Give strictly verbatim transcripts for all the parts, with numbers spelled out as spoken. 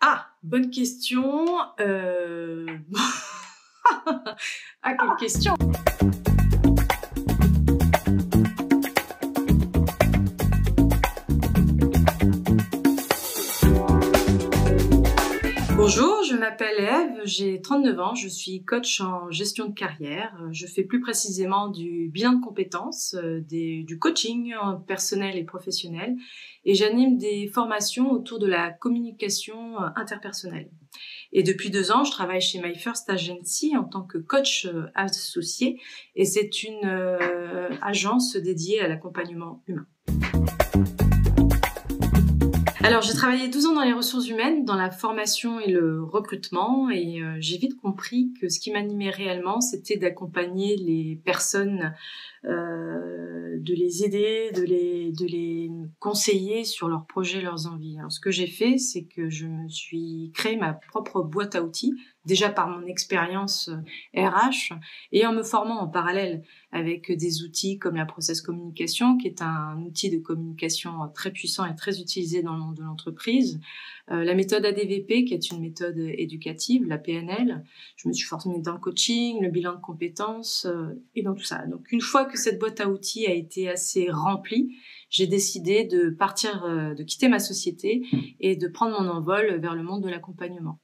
Ah, bonne question. Euh... ah, quelle question! Bonjour, je m'appelle Ève, j'ai trente-neuf ans, je suis coach en gestion de carrière. Je fais plus précisément du bilan de compétences, des, du coaching personnel et professionnel, et j'anime des formations autour de la communication interpersonnelle. Et depuis deux ans, je travaille chez My First Agency en tant que coach associé, et c'est une euh, agence dédiée à l'accompagnement humain. Alors, j'ai travaillé douze ans dans les ressources humaines, dans la formation et le recrutement, et euh, j'ai vite compris que ce qui m'animait réellement, c'était d'accompagner les personnes, euh, de les aider, de les, de les conseiller sur leurs projets, leurs envies. Alors, ce que j'ai fait, c'est que je me suis créé ma propre boîte à outils, déjà par mon expérience R H, et en me formant en parallèle avec des outils comme la Process Communication, qui est un outil de communication très puissant et très utilisé dans le monde de l'entreprise, euh, la méthode A D V P, qui est une méthode éducative, la P N L. Je me suis formée dans le coaching, le bilan de compétences euh, et dans tout ça. Donc, une fois que cette boîte à outils a été assez remplie, j'ai décidé de partir, euh, de quitter ma société et de prendre mon envol vers le monde de l'accompagnement.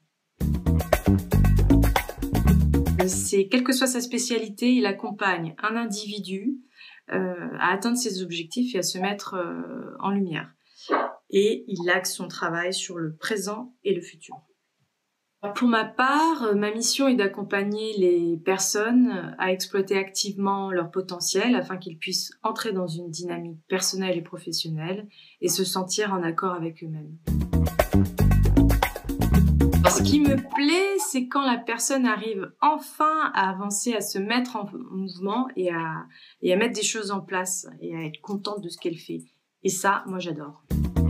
C'est, quelle que soit sa spécialité, il accompagne un individu euh, à atteindre ses objectifs et à se mettre euh, en lumière. Et il axe son travail sur le présent et le futur. Pour ma part, ma mission est d'accompagner les personnes à exploiter activement leur potentiel afin qu'ils puissent entrer dans une dynamique personnelle et professionnelle et se sentir en accord avec eux-mêmes. Ce qui me plaît, c'est quand la personne arrive enfin à avancer, à se mettre en mouvement et à, et à mettre des choses en place et à être contente de ce qu'elle fait. Et ça, moi, j'adore.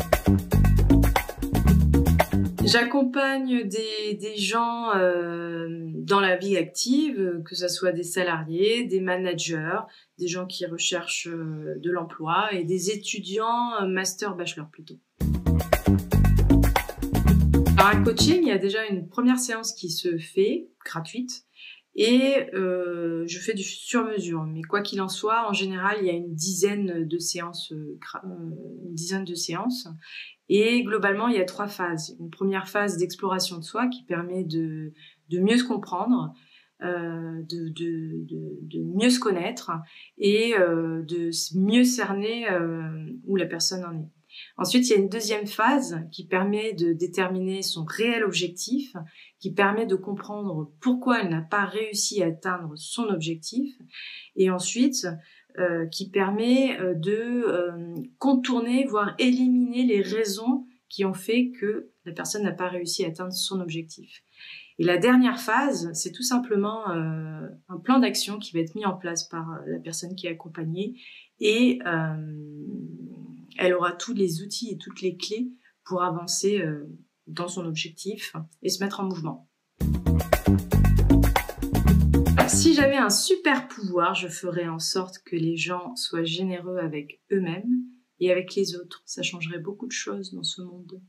J'accompagne des, des gens euh, dans la vie active, que ce soit des salariés, des managers, des gens qui recherchent euh, de l'emploi et des étudiants euh, master bachelor plutôt. Dans un coaching, il y a déjà une première séance qui se fait, gratuite, et euh, je fais du sur-mesure. Mais quoi qu'il en soit, en général, il y a une dizaine de séances, euh, une dizaine de séances. Et globalement, il y a trois phases. Une première phase d'exploration de soi qui permet de, de mieux se comprendre, euh, de, de, de, de mieux se connaître et euh, de mieux cerner euh, où la personne en est. Ensuite, il y a une deuxième phase qui permet de déterminer son réel objectif, qui permet de comprendre pourquoi elle n'a pas réussi à atteindre son objectif. Et ensuite, euh, qui permet euh, de euh, contourner, voire éliminer les raisons qui ont fait que la personne n'a pas réussi à atteindre son objectif. Et la dernière phase, c'est tout simplement euh, un plan d'action qui va être mis en place par la personne qui est accompagnée et euh, elle aura tous les outils et toutes les clés pour avancer euh, dans son objectif et se mettre en mouvement. Si j'avais un super pouvoir, je ferais en sorte que les gens soient généreux avec eux-mêmes et avec les autres. Ça changerait beaucoup de choses dans ce monde.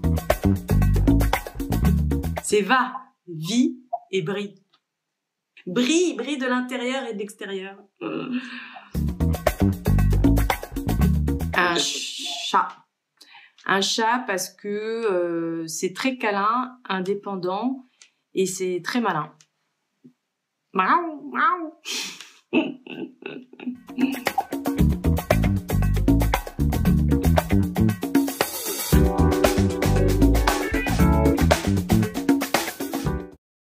C'est va, vis et brille. Brille, brille de l'intérieur et de l'extérieur. Un chat. Un chat parce que euh, c'est très câlin, indépendant et c'est très malin. Miaou, miaou.